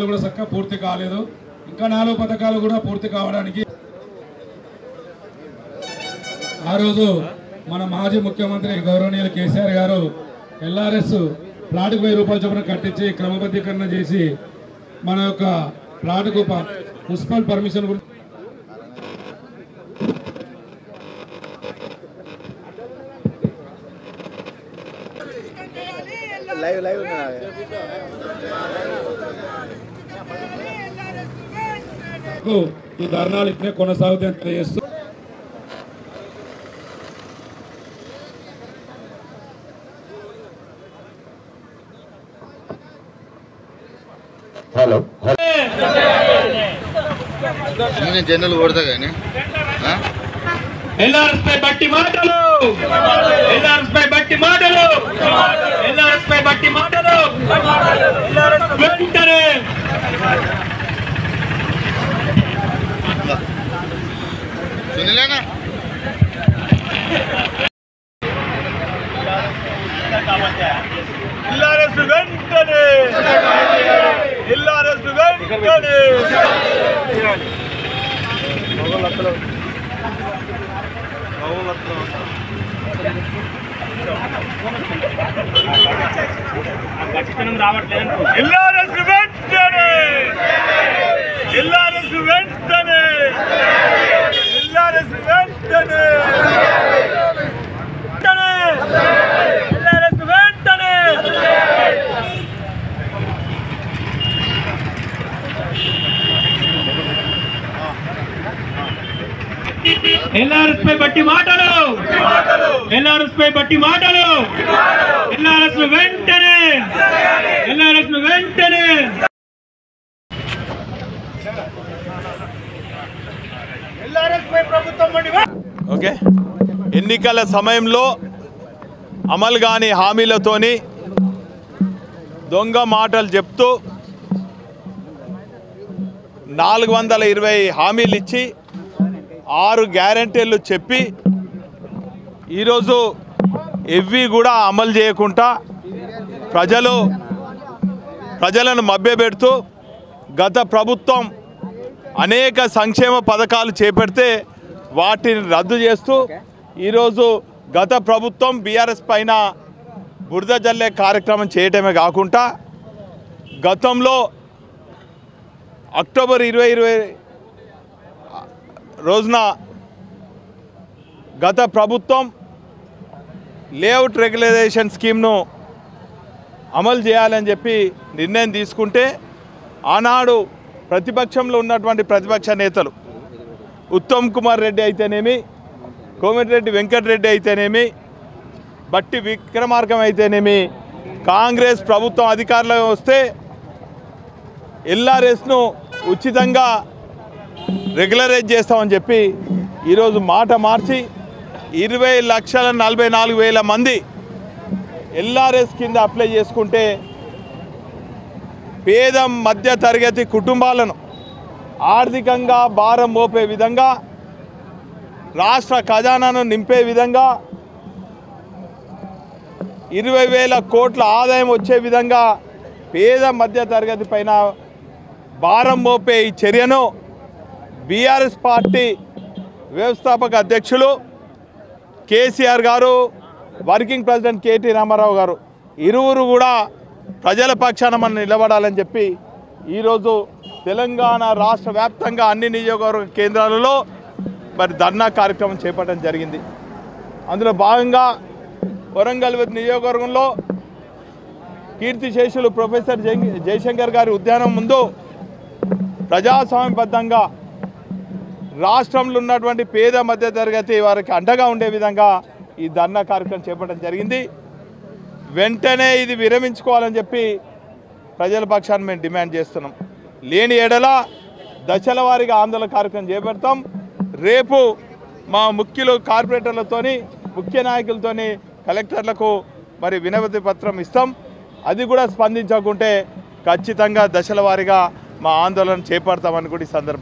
పథకాలు కూడా చక్కగా పూర్తి కాలేదు. ఇంకా 4 పథకాలు కూడా పూర్తి కావడానికి ఆ రోజు మన మాజీ ముఖ్యమంత్రి గౌరవనీయులు కేసీఆర్ గారు ఎల్ఆర్ఎస్ ప్లాట్కు 1000 రూపాయల చొప్పున కట్టించి క్రమబద్ధీకరణ చేసి మన యొక్క ప్లాట్కు మున్సిపల్ పర్మిషన్ ఈ ధర్నాలు ఇట్లే కొనసాగుతాయని తెలియజేస్తూ హలో జనరల్ కొడతా కానీ ఎల్ఆర్ఎస్ పై బట్టి మాటలు, ఎల్ఆర్ఎస్ పై బట్టి మాటలు, ఎల్ఆర్ఎస్ పై బట్టి మాటలు వెంటనే సునీలేనా ఎల్ఆర్ఎస్ వెంటనే, ఎల్ఆర్ఎస్ వెంటనే ఎల్ఆర్ఎస్ వెంటనే, ఎల్ఆర్ఎస్ వెంటనే, ఎల్ఆర్ఎస్ వెంటనే, ఎల్ఆర్ఎస్ వెంటనే. ఎల్ఆర్ఎస్ పై బట్టి మాటలు, ఎల్ఆర్ఎస్ పై బట్టి మాటలు, ఎల్ఆర్ఎస్ వెంటనే, ఎల్ఆర్ఎస్ వెంటనే. ఓకే, ఎన్నికల సమయంలో అమలు కాని హామీలతోని దొంగ మాటలు చెప్తూ 420 హామీలు ఇచ్చి 6 గ్యారెంటీలు చెప్పి ఈరోజు ఎవ్వి కూడా అమలు చేయకుండా ప్రజలను మభ్యపెడుతూ గత ప్రభుత్వం అనేక సంక్షేమ పథకాలు చేపడితే వాటిని రద్దు చేస్తూ ఈరోజు గత ప్రభుత్వం బీఆర్ఎస్ పైన బురద జల్లే కార్యక్రమం చేయటమే కాకుండా గతంలో అక్టోబర్ 2020 రోజున గత ప్రభుత్వం లేఅవుట్ రెగ్యులరైజేషన్ స్కీమ్ను అమలు చేయాలని చెప్పి నిర్ణయం తీసుకుంటే ఆనాడు ప్రతిపక్షంలో ఉన్నటువంటి ప్రతిపక్ష నేతలు ఉత్తమ్ కుమార్ రెడ్డి అయితేనేమి, కోమటిరెడ్డి వెంకటరెడ్డి అయితేనేమి, బట్టి విక్రమార్కం అయితేనేమి కాంగ్రెస్ ప్రభుత్వం అధికారంలో వస్తే ఎల్ఆర్ఎస్ను ఉచితంగా రెగ్యులరైజ్ చేస్తామని చెప్పి ఈరోజు మాట మార్చి 20,44,000 మంది ఎల్ఆర్ఎస్ కింద అప్లై చేసుకుంటే పేద మధ్య తరగతి కుటుంబాలను ఆర్థికంగా భారం మోపే విధంగా, రాష్ట్ర ఖజానాను నింపే విధంగా, 20,000 కోట్ల ఆదాయం వచ్చే విధంగా పేద మధ్య తరగతి పైన భారం మోపే ఈ చర్యను బీఆర్ఎస్ పార్టీ వ్యవస్థాపక అధ్యక్షులు కేసీఆర్ గారు, వర్కింగ్ ప్రెసిడెంట్ కేటీ రామారావు గారు ఇరువురు కూడా ప్రజల పక్షాన మనం నిలబడాలని చెప్పి ఈరోజు తెలంగాణ రాష్ట్ర వ్యాప్తంగా అన్ని నియోజకవర్గ కేంద్రాలలో మరి ధర్నా కార్యక్రమం చేపట్టడం జరిగింది. అందులో భాగంగా వరంగల్ నియోజకవర్గంలో కీర్తిశేషులు ప్రొఫెసర్ జయశంకర్ గారి ఉద్యానం ముందు ప్రజాస్వామ్యబద్ధంగా రాష్ట్రంలో ఉన్నటువంటి పేద మధ్య తరగతి వారికి అండగా ఉండే విధంగా ఈ ధర్నా కార్యక్రమం చేపట్టడం జరిగింది. వెంటనే ఇది విరమించుకోవాలని చెప్పి ప్రజల పక్షాన్ని మేము డిమాండ్ చేస్తున్నాం. లేని ఎడల దశల వారీగా ఆందోళన కార్యక్రమం చేపడతాం. రేపు మా ముఖ్యులు కార్పొరేటర్లతోని, ముఖ్య నాయకులతోని కలెక్టర్లకు మరి వినతి పత్రం ఇస్తాం. అది కూడా స్పందించకుంటే ఖచ్చితంగా దశల వారీగా మా ఆందోళన చేపడతామని కూడా ఈ సందర్భంగా